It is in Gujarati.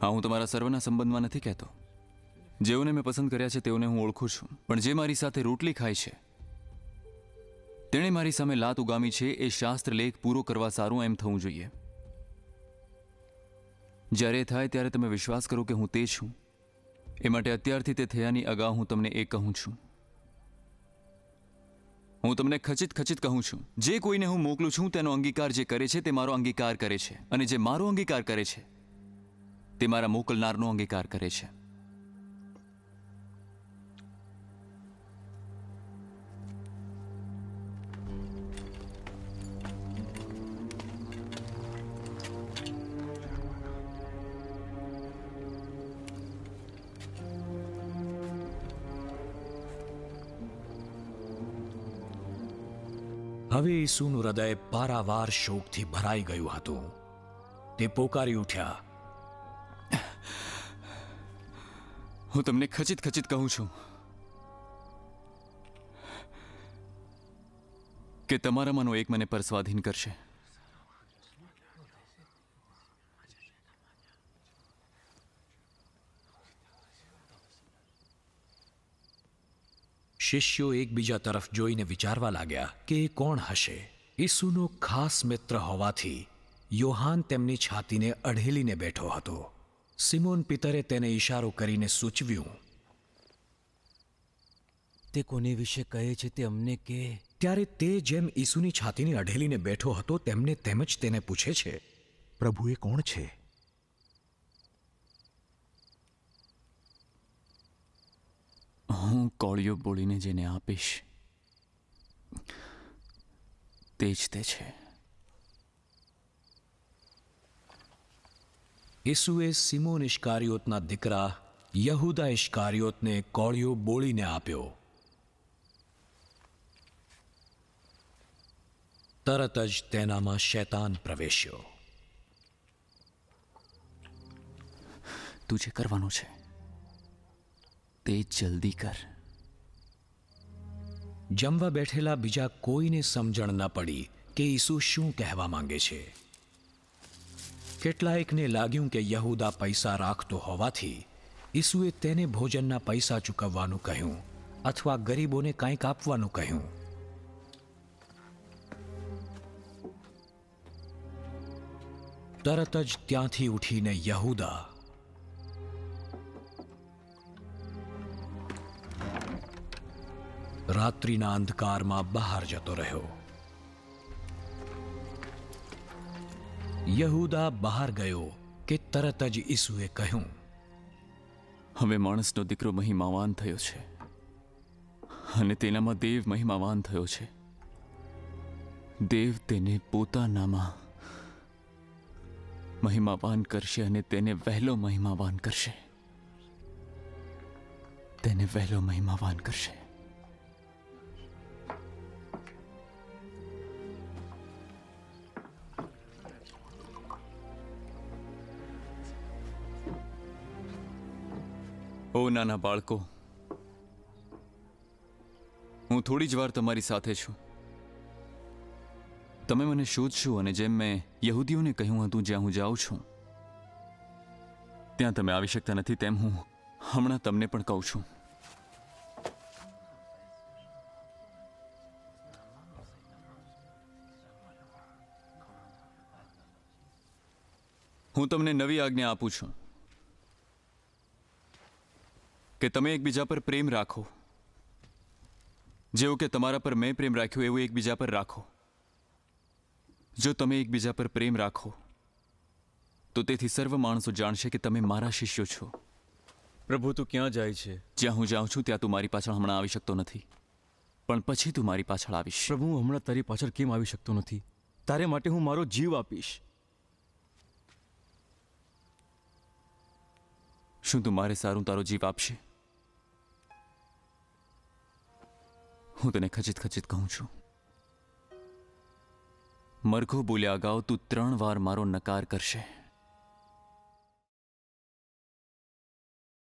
હા, હું તમારા સર્વના સંબંધમાં નથી કહેતો. જેઓને મેં પસંદ કર્યા છે તેઓને હું ઓળખું છું, પણ જે મારી સાથે રોટલી ખાય છે તેણે મારી સામે લાત ઉગામી છે એ શાસ્ત્ર લેખ પૂરો કરવા સારું એમ થવું જોઈએ. જ્યારે એ થાય ત્યારે તમે વિશ્વાસ કરો કે હું તે છું. એ માટે અત્યારથી તે થયાની અગાઉ હું તમને એ કહું છું. હું તમને ખચિત કહું છું, જે કોઈને હું મોકલું છું તેનો અંગીકાર જે કરે છે તે મારો અંગીકાર કરે છે, અને જે મારો અંગીકાર કરે છે તે મારા મોકલનારનો અંગીકાર કરે છે. હવે ઈસુનું હૃદય પારાવાર શોકથી ભરાઈ ગયું હતું. તે પોકારી ઉઠ્યા, હું તમને ખચિત કહું છું કે તમારામાંનો એક મને પર સ્વાધીન કરશે. શિષ્યો એકબીજા તરફ જોઈને વિચારવા લાગ્યા કે એ કોણ હશે. ઈસુનો ખાસ મિત્ર હોવાથી યોહાન તેમની છાતીને અઢેલીને બેઠો હતો. સિમોન પિતરે તેને ઈશારો કરીને સૂચવ્યું, તે કોની વિશે કહે છે તે અમને કે. ત્યારે તે જેમ ઈસુની છાતીને અઢેલીને બેઠો હતો તેમને તેમજ તેને પૂછે છે, પ્રભુ એ કોણ છે? હું કોળિયો બોલીને જેને આપીશ તે જ તે છે. ઈસુએ સિમોન ઇશ્કારિયોતના દીકરા યહૂદા ઇશ્કારિયોતને કોળિયો બોળીને આપ્યો. તરત જ તેનામાં શૈતાન પ્રવેશ્યો. તું જે કરવાનું છે તે જલ્દી કર. જમવા બેઠેલા બીજા કોઈને સમજણ ન પડી કે ઈસુ શું કહેવા માંગે છે. કેટલાયકને લાગ્યું કે યહૂદા પૈસા રાખતો હોવાથી ઈસુએ તેને ભોજનના પૈસા ચૂકવવાનું કહ્યું અથવા ગરીબોને કંઈક આપવાનું કહ્યું. તરત જ ત્યાંથી ઉઠીને યહૂદા રાત્રિના અંધકારમાં બહાર જતો રહ્યો. યહૂદા બહાર ગયો કે તરત જ ઈસુએ કહ્યું, હવે માણસનો દીકરો મહિમાવાન થયો છે અને તેનામાં દેવ મહિમાવાન થયો છે. દેવ તેને પોતાનામાં મહિમાવાન કરશે અને તેને વહેલો મહિમાવાન કરશે. તેને વહેલો મહિમાવાન કરશે. ઓ નાના બાળકો, હું થોડી જ વાર તમારી સાથે છું. તમે મને શોધશો અને જેમ મેં યહૂદીઓને કહ્યું હતું જ્યાં હું જાઉં છું ત્યાં તમે આવી શકતા નથી તેમ હું હમણાં તમને પણ કહું છું. હું તમને નવી આજ્ઞા આપું છું કે તમે એકબીજા પર પ્રેમ રાખો. જેવો કે તમારા પર મેં પ્રેમ રાખ્યો એવું એકબીજા પર રાખો. જો તમે એકબીજા પર પ્રેમ રાખો તો તેથી સર્વ માણસો જાણશે કે તમે મારા શિષ્યો છો. પ્રભુ, તું ક્યાં જાય છે? જ્યાં હું જાઉં છું ત્યાં તું મારી પાછળ હમણાં આવી શકતો નથી, પણ પછી તું મારી પાછળ આવીશ. પ્રભુ, હું હમણાં તારી પાછળ કેમ આવી શકતો નથી? તારે માટે હું મારો જીવ આપીશ. શું તું મારે સારું તારો જીવ આપશે? હું તને ખચિત કહું છું, મરઘો બોલ્યા અગાઉ તું 3 વાર મારો નકાર કરશે.